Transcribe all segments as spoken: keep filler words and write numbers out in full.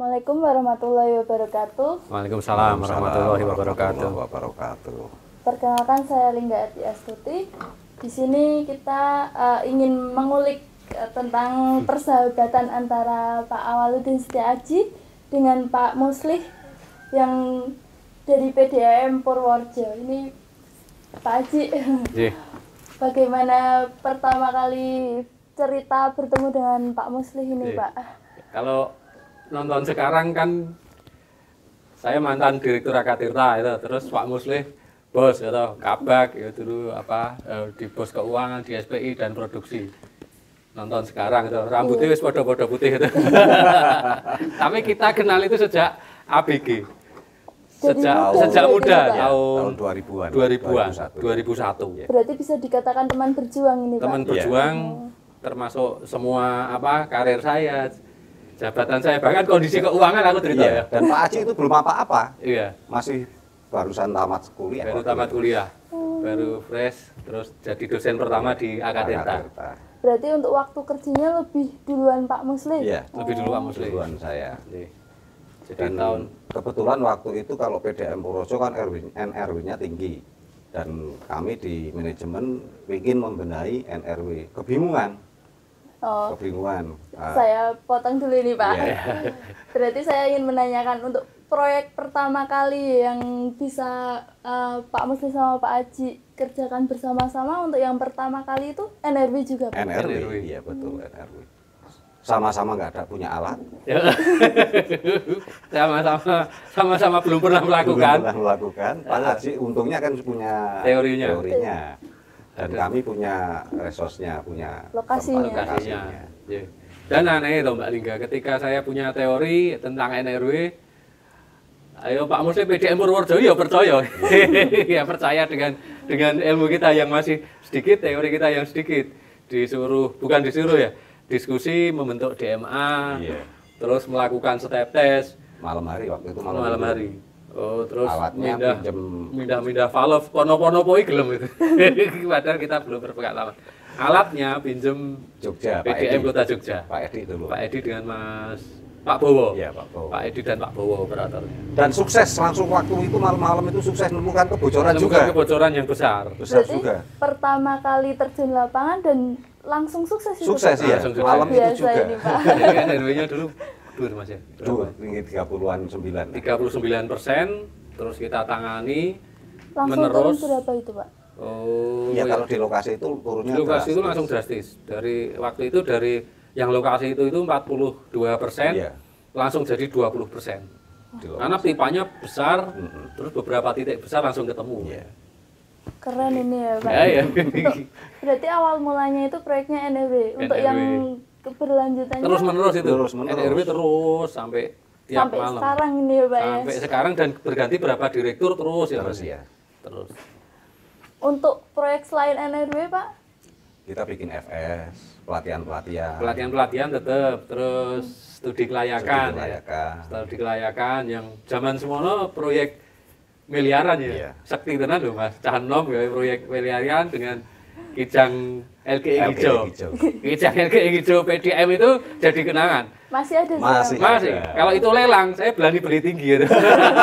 Assalamualaikum warahmatullahi wabarakatuh. Waalaikumsalam warahmatullahi wabarakatuh. wabarakatuh. Perkenalkan, saya Lingga Ati Astuti. Di sini kita uh, ingin mengulik uh, tentang persahabatan antara Pak Awaludin Setiaji dengan Pak Muslih yang dari P D A M Purworejo. Ini Pak Haji, Jih. bagaimana pertama kali cerita bertemu dengan Pak Muslih ini, Jih. Pak? Kalau nonton sekarang kan saya mantan direktur Akatirta itu, terus Pak Muslih bos gitu, kabak ya dulu apa eh, di bos keuangan di S P I dan produksi. Nonton sekarang itu rambutnya wis podo-podo putih itu. Tapi kita kenal itu sejak A B G. Sejak Jadi sejak muda muda gitu, Pak? tahun Tahun dua ribuan. dua ribuan, dua ribu satu. dua ribu satu. Berarti bisa dikatakan teman berjuang ini, Pak? Teman berjuang termasuk semua apa karir saya, jabatan saya, bahkan kondisi keuangan aku cerita Iya. ya. Dan Pak Haji itu belum apa-apa, Iya, masih barusan tamat kuliah. baru waktu tamat itu. kuliah, baru fresh, terus jadi dosen pertama di Akatirta. Akatirta. Berarti untuk waktu kerjanya lebih duluan Pak Muslih? Iya. Lebih dulu Pak Muslih. Duluan saya. Jadi Dan tahun kebetulan waktu itu kalau P D A M Purworejo kan N R W-nya tinggi, dan kami di manajemen ingin membenahi N R W, kebingungan, Oh, kebingungan. Ah, saya potong dulu ini, Pak. Iya. Berarti saya ingin menanyakan untuk proyek pertama kali yang bisa eh, Pak Muslih sama Pak Haji kerjakan bersama-sama, untuk yang pertama kali itu N R W juga, Pak? N R W, N R W. iya betul N R W. Sama-sama nggak ada punya alat, sama-sama sama-sama belum pernah melakukan. belum pernah melakukan. Pak Haji untungnya kan punya Teorinya. teorinya. Dan kami punya resource-nya, punya Lokasinya. tempat Lokasinya. Iya. Dan aneh loh Mbak Lingga, ketika saya punya teori tentang N R W, ayo Pak Muslih P D A M Purworejo ya percaya. Ya percaya dengan dengan ilmu kita yang masih sedikit, teori kita yang sedikit. Disuruh, bukan disuruh ya, diskusi membentuk D M A, Iya. terus melakukan step test Malam hari waktu itu malam, malam hari. Oh, terus Alatnya mindah, pinjem- mindah-mindah valve, pono-pono poi gelem itu. Padahal kita belum berpengalaman. Alatnya pinjem Jogja, P Pak D A M Edi. Kota Jogja. Pak Edi dulu. Pak Edi dengan Mas Pak Bowo. Iya, Pak Bowo. Pak Edi dan Pak Bowo operatornya. Dan sukses langsung waktu itu malam-malam itu sukses menemukan kebocoran Menemukan juga. kebocoran yang besar. Besar Berarti juga. pertama kali terjun lapangan dan langsung sukses itu, Sukses Pak? ya. Langsung sukses. Malam itu Biasa juga. ini, Pak. N R W-nya dulu dur Mas ya. Dua, tinggi tiga puluhan sembilan. tiga puluh sembilan persen, terus kita tangani Langsung menerus. turun berapa itu, Pak? Oh, Iya, ya. kalau di lokasi itu turunnya Di lokasi itu drastis. langsung drastis. Dari waktu itu dari yang lokasi itu itu empat puluh dua persen, Iya. langsung jadi dua puluh persen. Di lokasi. Karena pipanya besar, Mm-mm. terus beberapa titik besar langsung ketemu. Iya. Keren ini ya, Pak. Ya, ya. Berarti awal mulanya itu proyeknya N R W. Untuk N R W. yang keberlanjutannya Terus menerus itu. Terus menerus. N R W terus sampai tiap sampai malam. sekarang ini ya, Pak, ya. Sampai sekarang dan berganti berapa direktur terus ya Terus Mas. ya. Terus. Untuk proyek selain N R W, Pak? Kita bikin F S, pelatihan-pelatihan. Pelatihan-pelatihan tetap, terus studi kelayakan. Studi kelayakan. Ya. Studi kelayakan yang zaman semono proyek miliaran ya. Iya. Sakti tenan loh Mas. Cah enom ya proyek miliaran dengan kijang L G I L G I hijau. hijau. Kijang L G I hijau P D A M itu jadi kenangan. Masih ada sih, Masih. Pak? Masih, Ada. kalau itu lelang, saya berani beli tinggi gitu.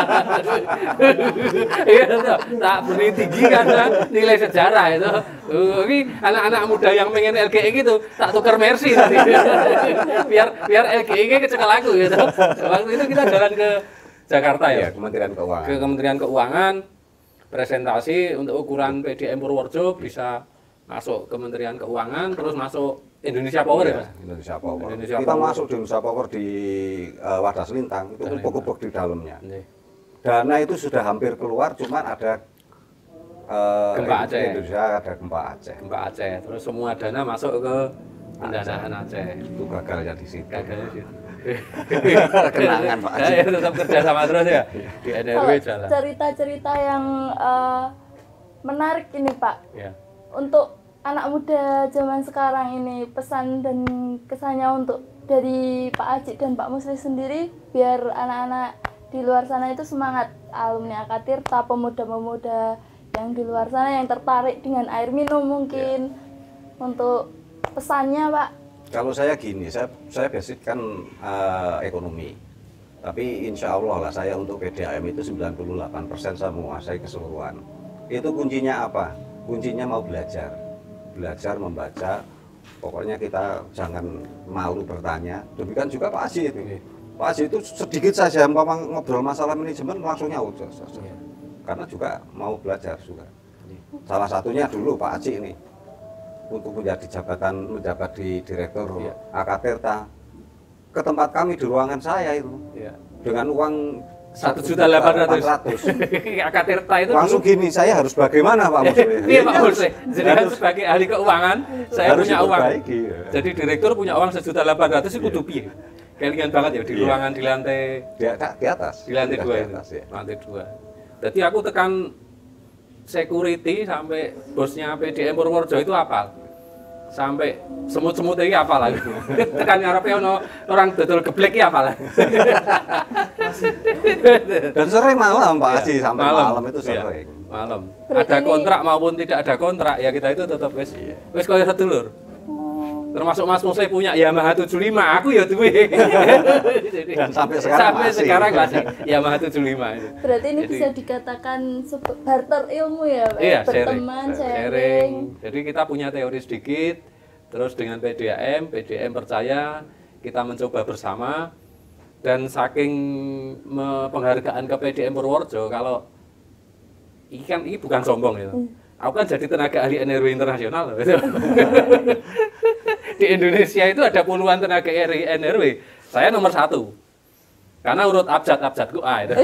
Iya, toh. Tak beli tinggi karena nilai sejarah itu. Uh, ini anak-anak muda yang pengen L G I gitu, tak tukar Mercy nanti. biar biar L G I-nya kecekel aku gitu. Waktu itu kita jalan ke Jakarta Iya, ya, Kementerian Keuangan. ke Kementerian Keuangan, presentasi untuk ukuran P D A M Purworejo bisa masuk Kementerian Keuangan, terus masuk Indonesia Power ya, Iya, Mas? Indonesia Power. Indonesia kita Power. masuk di Indonesia Power di uh, Wadah Selintang, itu Selintang. kubuk-kubuk di dalamnya. Nih. Dana itu sudah hampir keluar, cuman ada uh, Gempa Aceh. Indonesia ada gempa Aceh. Mbak Aceh, terus semua dana masuk ke pendanaan Aceh. Itu gagalnya di situ. Gagalnya sih. Kenangan, Pak Haji. Ya, tetap kerja sama terus ya di N R W Kalau jalan. cerita-cerita yang eh, menarik ini, Pak, Ya. untuk anak muda zaman sekarang ini, pesan dan kesannya untuk dari Pak Haji dan Pak Muslih sendiri, biar anak-anak di luar sana itu semangat, alumni Akatirta, pemuda-pemuda yang di luar sana yang tertarik dengan air minum mungkin, untuk pesannya, Pak. Kalau saya gini, saya saya basic kan uh, ekonomi. Tapi insya Allah lah saya untuk P D A M itu sembilan puluh delapan persen saya menguasai keseluruhan. Itu kuncinya apa? Kuncinya mau belajar. Belajar membaca. Pokoknya kita jangan malu bertanya. Demikian juga Pak Haji itu. Pak Haji itu sedikit saja umpama ngobrol masalah manajemen langsung nyaut. Karena juga mau belajar juga. Salah satunya dulu Pak Haji ini untuk menjadi jabatan menjabat di direktur ya. Akatirta ke tempat kami di ruangan saya itu Ya. dengan uang satu juta delapan ratus. Akatirta itu langsung dulu, gini, saya harus bagaimana Pak Musli? iya Pak Musli. Jadi kan sebagai ahli keuangan, saya Harus punya uang. diperbaiki, ya. Jadi direktur punya uang sejuta delapan ratus itu kudu piye? Kelingan banget ya di Iya. ruangan di lantai di, di atas di lantai Di dua di itu. atas, ya. Lantai dua. Jadi aku tekan security sampai bosnya P D M Purworejo itu apal. Sampai semut-semut ini apal lagi. Tekan ngarepe ono orang dodol geblek iki apal. Dan sering malam Pak Haji Iya, sampai malam, itu Iya, sering. malam. Berarti Ada ini- kontrak maupun tidak ada kontrak ya kita itu tetap wis wis kaya sedulur. Termasuk Mas Musli punya Yamaha tujuh puluh lima, aku ya duwe. Dan sampai sekarang sampai masih. sekarang masih Yamaha tujuh puluh lima itu. Berarti ini Jadi- bisa dikatakan sebe- barter ilmu ya, Pak? Iya, Berteman, sharing. sharing. Jadi kita punya teori sedikit, terus dengan P D A M, P D A M percaya, kita mencoba bersama, dan saking me- penghargaan ke P D M Purworejo, kalau ini kan ini bukan sombong ya. Aku kan jadi tenaga ahli N R W internasional. Loh. Di Indonesia itu ada puluhan tenaga ahli N R W. Saya nomor satu. Karena urut abjad-abjadku A itu.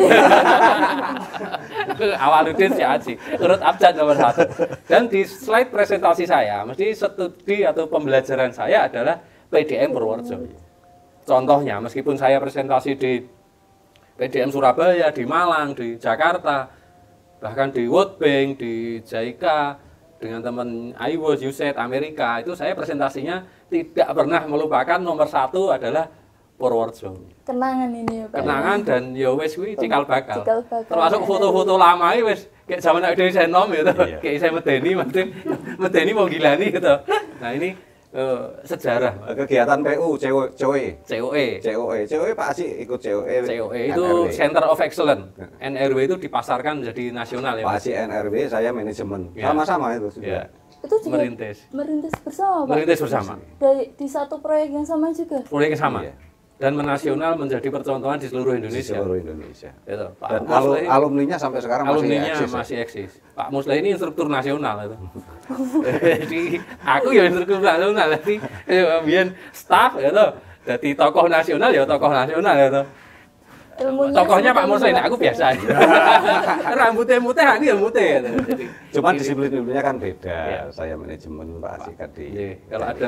Awaludin si Aji, urut abjad nomor satu. Dan di slide presentasi saya, mesti studi atau pembelajaran saya adalah P D M Purworejo. Contohnya, meskipun saya presentasi di P D M Surabaya, di Malang, di Jakarta, bahkan di World Bank, di J I C A, dengan teman I W S, U S A I D, Amerika, itu saya presentasinya tidak pernah melupakan nomor satu adalah Purworejo. Kenangan ini ya, Pak? Kenangan dan ya wis kuwi cikal bakal. Cikal bakal. Termasuk foto-foto lama iki wis kayak zaman ada saya nom gitu. Iya. Kayak saya medeni, medeni, medeni mau gilani gitu. Nah, ini eh, sejarah Kegiatan P U C O E C O E. C O E C O E Pak Haji ikut C O E C O E itu N R W. Center of Excellence. N R W itu dipasarkan menjadi nasional ya. Pak Mas? Haji N R W, saya manajemen Ya. sama-sama itu Ya. sudah. Itu juga Merintis. merintis bersama, Pak? Merintis bersama. Dari, di satu proyek yang sama juga? Proyeknya sama. Iya. Dan menasional menjadi percontohan di seluruh Di Indonesia. seluruh Indonesia. Gitu. Pak Dan alu, Musli, alumninya sampai sekarang masih alumninya eksis. ya? masih eksis. Pak Musli ini instruktur nasional itu. Jadi aku ya instruktur nasional, jadi ya, biyen staff gitu. Jadi tokoh nasional ya tokoh nasional gitu. Ilmunya Tokohnya Pak sudah Musli, nah, aku meluas. biasa aja. Rambutnya mutih, aku ya mutih gitu. Jadi, Cuman ini- disiplin ilmunya kan beda. Iya. Saya manajemen, Pak Haji kan di. Iya, kalau ada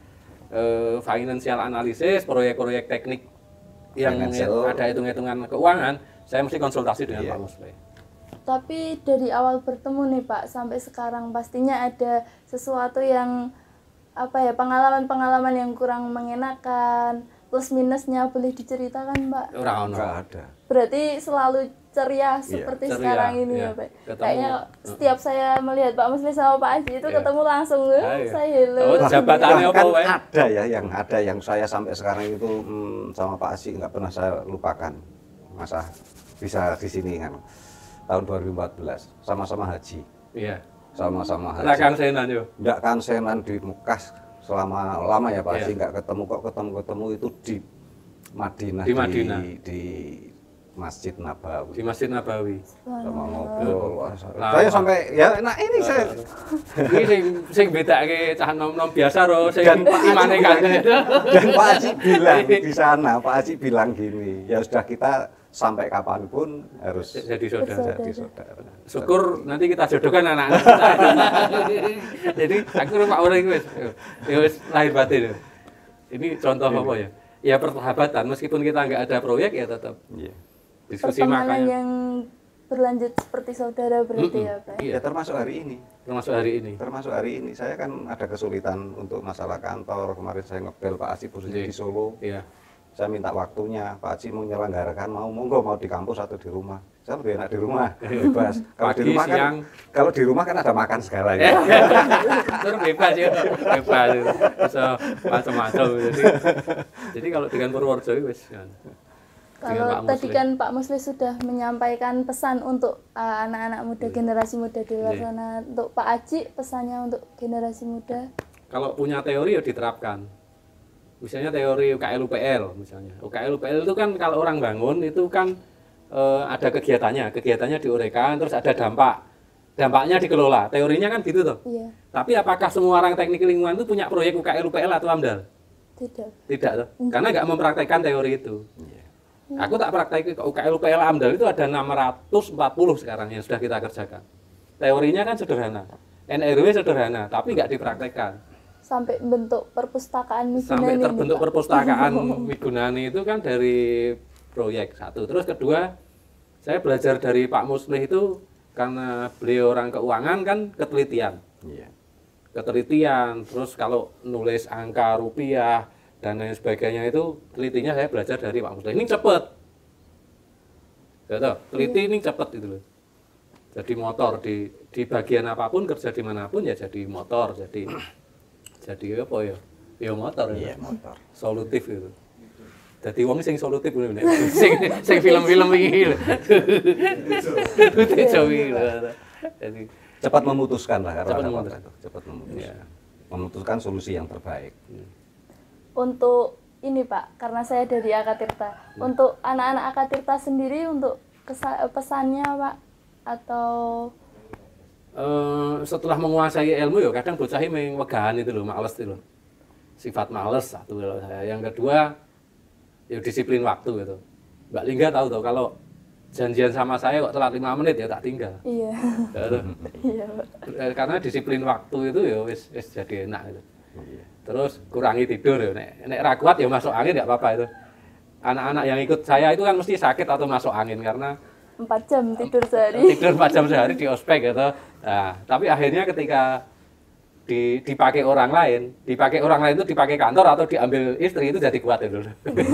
eh, financial analysis, proyek-proyek teknik yang Financial. ada hitung-hitungan keuangan, saya mesti konsultasi dengan Iya. Pak Musli. Tapi dari awal bertemu nih Pak sampai sekarang pastinya ada sesuatu yang apa ya, pengalaman-pengalaman yang kurang mengenakan, plus minusnya boleh diceritakan Pak? Ora ono. Nggak ada. Berarti selalu ceria seperti ceria, sekarang ini iya. ya Pak? Ketemu. Kayaknya setiap saya melihat Pak Musli sama Pak Haji itu Iya. ketemu langsung, eh, Ah, iya. saya hello. Oh, jabatannya apa, Bahkan Pak? ada ya yang ada yang saya sampai sekarang itu hmm, sama Pak Haji nggak pernah saya lupakan. Masa bisa di sini kan. Tahun dua ribu empat belas sama-sama haji. Iya. Sama-sama haji. Rakang senan yo. Nggak kansenan di Mekah selama lama ya Pak Iya. Haji, nggak ketemu kok ketemu-ketemu itu di Madinah, Di Madinah. di, di Masjid Nabawi. Di Masjid Nabawi. Sama ngobrol. Wah, Lama. saya sampai ya nah ini saya Iki sing sing bedake cah nom-nom biasa ro sing Dan Pak imane Haji kan. dan Pak Haji bilang di sana, Pak Haji bilang gini, ya sudah kita sampai kapanpun harus Jadi saudara. jadi saudara. Syukur nanti kita jodohkan anak-anak. Jadi aku karo Pak Ureng wis ya wis lahir batin. Ini contoh apa ya? Ya persahabatan meskipun kita nggak ada proyek ya tetap Iya. diskusi Pertemanan makanya. yang berlanjut seperti saudara berarti Mm-mm. ya Pak? Iya. Ya termasuk hari ini. Termasuk hari ini. Termasuk hari ini saya kan ada kesulitan untuk masalah kantor. Kemarin saya ngebel Pak Haji posisi Iya. di Solo. Iya. Saya minta waktunya, Pak Haji menyelenggarakan mau monggo mau di kampus atau di rumah. Saya lebih enak di rumah, bebas. Kalau di Pagi, rumah kan siang. kalau di rumah kan ada makan segalanya. Terus bebas ya, bebas. Bisa macam-macam. Jadi, jadi kalau dengan Purworejo wis. kan. Kalau Pak tadi Musli. kan Pak Musli sudah menyampaikan pesan untuk uh, anak-anak muda, generasi muda di luar Iya. sana. Untuk Pak Aji, pesannya untuk generasi muda. Kalau punya teori ya diterapkan. Misalnya teori U K L U P L misalnya. U K L U P L itu kan kalau orang bangun itu kan eh, ada kegiatannya, kegiatannya diuraikan, terus ada dampak. Dampaknya dikelola. Teorinya kan gitu tuh. Iya, Tapi apakah semua orang teknik lingkungan itu punya proyek U K L U P L atau AMDAL? tidak. Tidak tuh. Karena nggak mempraktekkan teori itu. Iya. Aku tak praktek U K L U P L AMDAL itu ada enam ratus empat puluh sekarang yang sudah kita kerjakan. Teorinya kan sederhana. N R W sederhana, tapi nggak dipraktekkan. Sampai bentuk perpustakaan Migunani. Sampai nih, terbentuk Pak. perpustakaan Migunani itu kan dari proyek satu. Terus kedua, saya belajar dari Pak Muslih itu karena beliau orang keuangan kan ketelitian. Iya. Ketelitian, terus kalau nulis angka rupiah dan lain sebagainya itu telitinya saya belajar dari Pak Muslih. Ini cepet. Gitu, teliti ini cepet itu loh. Jadi motor di di bagian apapun kerja dimanapun ya jadi motor, jadi jadi apa ya? Ya motor ya. Iya, motor. Solutif itu. Jadi wong sing solutif ngono nek. Sing sing film-film iki lho. Itu iki lho. Jadi Cepat memutuskan lah karena Cepat ada memutuskan. kontrak itu. Cepat memutuskan. ya. Memutuskan solusi yang terbaik. Untuk ini Pak, karena saya dari Akatirta. Untuk anak-anak Akatirta sendiri, untuk kesa- pesannya Pak, atau Eh, setelah menguasai ilmu ya kadang bocah ini wegahan itu loh, males itu loh. Sifat males satu kalau saya. Yang kedua ya disiplin waktu gitu. Mbak Lingga tahu tuh kalau janjian sama saya kok telat lima menit ya tak tinggal. iya, Gitu. iya Pak. Eh, Karena disiplin waktu itu ya wis wis jadi enak gitu. Iya. Terus kurangi tidur ya. Nek, nek ra kuat ya masuk angin nggak apa-apa itu. Anak-anak yang ikut saya itu kan mesti sakit atau masuk angin karena Empat jam tidur sehari. tidur empat jam sehari di ospek gitu. Nah, tapi akhirnya ketika di, dipakai orang lain, dipakai orang lain itu dipakai kantor atau diambil istri itu jadi kuat itu. Iya,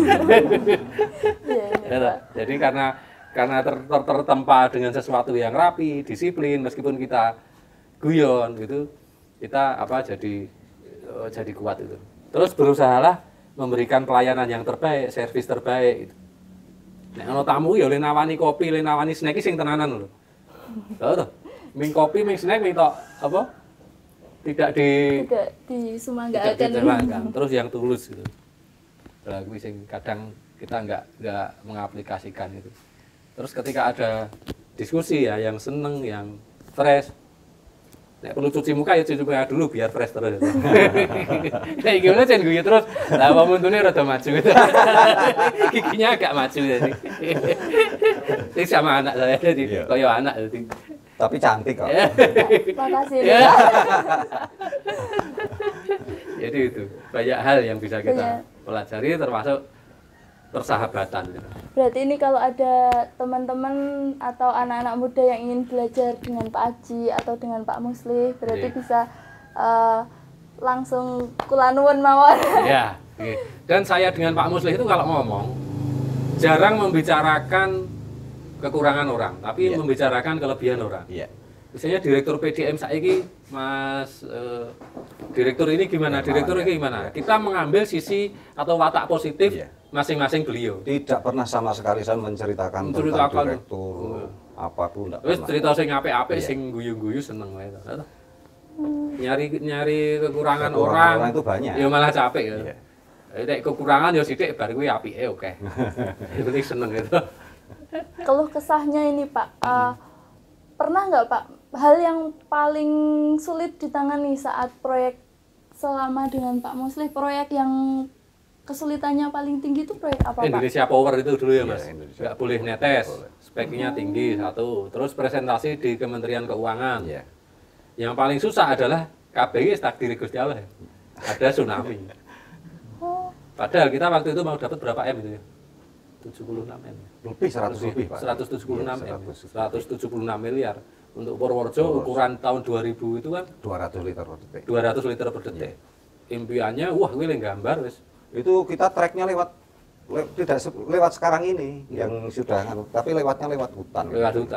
iya Gitu. Pak. Jadi karena karena ter, ter, tertempa dengan sesuatu yang rapi, disiplin, meskipun kita guyon gitu, kita apa jadi eh, jadi kuat itu. Terus berusahalah memberikan pelayanan yang terbaik, servis terbaik. Gitu. Nek ana tamu ya le nawani kopi, le nawani snack sing tenanan lho. Lho to. Ming kopi, ming snack, ming tok apa? Tidak di Tidak tidak disumanggakan. diterangkan. Terus yang tulus gitu. Lah kuwi sing kadang kita nggak nggak mengaplikasikan itu. Terus ketika ada diskusi ya yang seneng, yang fresh. Nek perlu cuci muka ya cuci muka dulu biar fresh terus. Kayak gimana cen guyu terus. Lah pamuntune rada maju gitu. Giginya agak maju jadi. Ini sama anak saya jadi Iya. koyo anak jadi. Tapi cantik kok. Makasih Ya. Pak. Jadi itu banyak hal yang bisa kita Iya. pelajari termasuk persahabatan. Gitu. Berarti ini kalau ada teman-teman atau anak-anak muda yang ingin belajar dengan Pak Aji atau dengan Pak Musli, berarti Iya. bisa eh, langsung kulanuwun mawon. Ya, oke. Dan saya dengan Pak Musli itu kalau ngomong jarang membicarakan kekurangan orang, tapi Iya. membicarakan kelebihan orang. Iya. Misalnya direktur P D M saiki, Mas eh, direktur ini gimana, Hermawan, direktur ya. ini gimana. Iya. Kita mengambil sisi atau watak positif Iya. masing-masing beliau. Tidak pernah sama sekali saya menceritakan, Menceritakan. tentang direktur Iya. apapun enggak Terus pernah. cerita sing apik-apik, Iya. sing guyu-guyu seneng wae to. Nyari nyari kekurangan, Kekurangan orang, orang itu banyak. ya malah capek ya. Iya. Jadi nek kekurangan ya sithik bar kuwi apike oke. Yang penting seneng gitu. Keluh kesahnya ini Pak, eh, pernah nggak Pak hal yang paling sulit ditangani saat proyek selama dengan Pak Musli, proyek yang kesulitannya paling tinggi itu proyek apa Pak? Indonesia Power itu dulu ya Iya, Mas. Indonesia Nggak boleh netes, boleh. speknya tinggi satu. Terus presentasi di Kementerian Keuangan. Iya. Yang paling susah adalah K B I takdir Gusti Allah. Ada tsunami. Oh, Padahal kita waktu itu mau dapat berapa M itu ya? tujuh puluh enam M. Lebih seratus lebih, Pak. seratus tujuh puluh enam Iya, M. seratus. seratus tujuh puluh enam miliar. Untuk Purworejo ukuran tahun dua ribu itu kan dua ratus liter per detik. dua ratus liter per detik. Impiannya wah kuwi le gambar wis. Itu kita treknya lewat le- tidak se- lewat sekarang ini yang sudah anu, tapi lewatnya lewat hutan. Lewat hutan.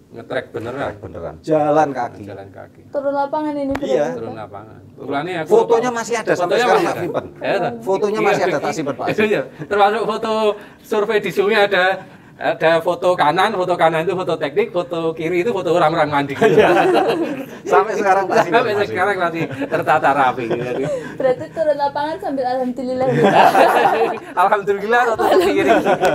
ngetrek beneran. beneran. Jalan kaki. Jalan kaki. Turun lapangan ini Iya. Turun lapangan. Mulane aku Fotonya masih ada sampai Fotonya sekarang masih tak ada. simpen. Ya, toh? Fotonya masih Iya, ada tak simpen Pak. Iya, termasuk foto survei di sungai ada ada foto kanan, foto kanan itu foto teknik, foto kiri itu foto orang-orang mandi. Sampai sekarang tak simpen. Sampai masih. sekarang masih tertata rapi. Gitu. Berarti turun lapangan sambil alhamdulillah gitu. Alhamdulillah foto kiri.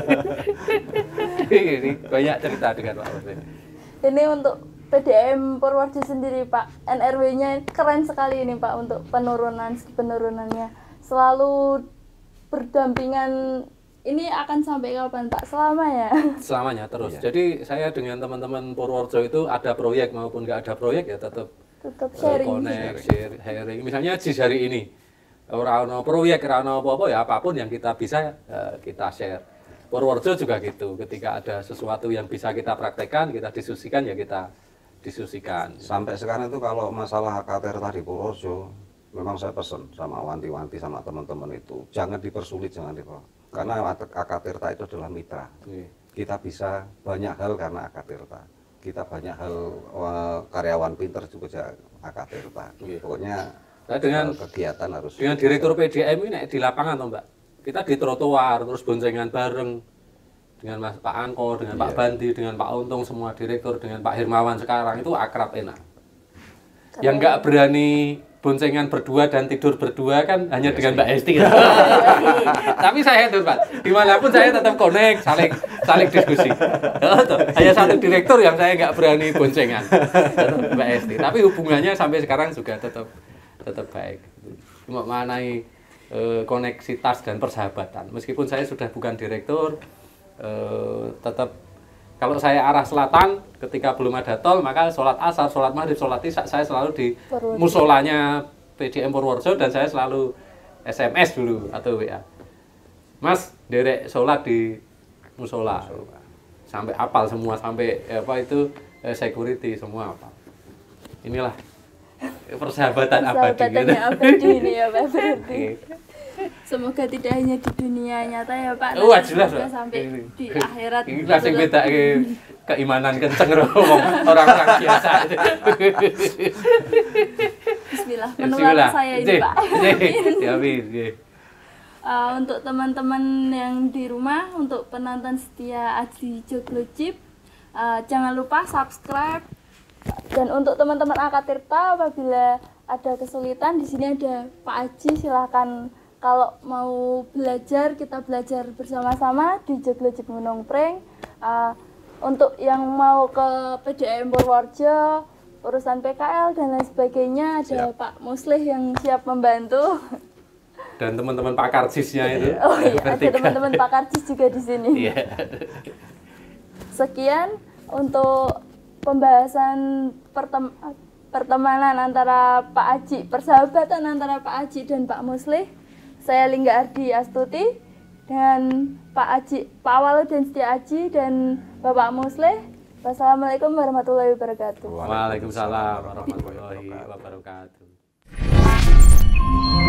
Ini banyak cerita dengan Pak Muslim. Ini untuk P D M Purworejo sendiri Pak, N R W-nya keren sekali ini Pak untuk penurunan segi penurunannya. Selalu berdampingan. Ini akan sampai kapan Pak? Selamanya? Selamanya terus. Iya. Jadi saya dengan teman-teman Purworejo itu ada proyek maupun nggak ada proyek ya tetap Tetap eh, sharing. connect, share, sharing. Misalnya di hari ini ora ono proyek, ora ono apa-apa ya apapun yang kita bisa eh, kita share. Purworejo juga gitu. Ketika ada sesuatu yang bisa kita praktekkan, kita diskusikan ya kita diskusikan. Sampai sekarang itu kalau masalah akater tadi Purworejo, memang saya pesen sama wanti-wanti sama teman-teman itu, jangan dipersulit, jangan dipersulit. Karena Akatirta itu adalah mitra. Oke. Kita bisa banyak hal karena Akatirta. Kita banyak hal uh, karyawan pinter juga Akatirta. Oke. Pokoknya Nah, dengan uh, kegiatan harus dengan direktur P D M ini di lapangan toh Mbak. Kita di trotoar terus boncengan bareng dengan Mas Pak Angko, dengan Pak Iya. Bandi, dengan Pak Untung semua direktur, dengan Pak Hermawan sekarang itu akrab enak. Yang nggak berani boncengan berdua dan tidur berdua kan hanya dengan Mbak Esti. Tapi saya itu Pak, dimanapun saya tetap connect, saling saling diskusi. Hanya satu direktur yang saya nggak berani boncengan, tetap Mbak Esti. Tapi hubungannya sampai sekarang juga tetap tetap baik. Cuma mengenai eh, koneksitas dan persahabatan. Meskipun saya sudah bukan direktur, eh, tetap kalau saya arah selatan, ketika belum ada tol, maka sholat asar, sholat maghrib, sholat isya, saya selalu di Purworejo. musolanya P D M Purworejo dan saya selalu S M S dulu atau W A. Mas, derek sholat di musola. Sampai apal semua, sampai eh, apa itu eh, security semua apa. Inilah persahabatan abadi. Persahabatannya abadi ini ya Pak berarti. Oke. Semoga tidak hanya di dunia nyata ya Pak, Oh, nanti jelas, semoga Pak. sampai Ini. di akhirat. Ini langsung beda keimanan kenceng ngomong orang-orang biasa. Bismillah, menular saya ini Pak. Ya, Amin. Uh, untuk teman-teman yang di rumah, untuk penonton setia Aji Joglo Chip, uh, jangan lupa subscribe. Dan untuk teman-teman Akatirta, apabila ada kesulitan, di sini ada Pak Aji, silahkan kalau mau belajar, kita belajar bersama-sama di Joglo Chip Gunung Pring. Uh, untuk yang mau ke P D M Purworejo, urusan P K L dan lain sebagainya, ada Siap. Pak Muslih yang siap membantu. Dan teman-teman pakar cisnya itu. Oh iya, ada bertiga. teman-teman pakar cis juga di sini. Iya. Sekian untuk pembahasan pertem- pertemanan antara Pak Aji, persahabatan antara Pak Aji dan Pak Muslih. Saya Lingga Ardi Astuti dengan Pak Aji, Pak Walu dan Setia Aji dan Bapak Muslih. Wassalamualaikum warahmatullahi wabarakatuh. Waalaikumsalam warahmatullahi wabarakatuh.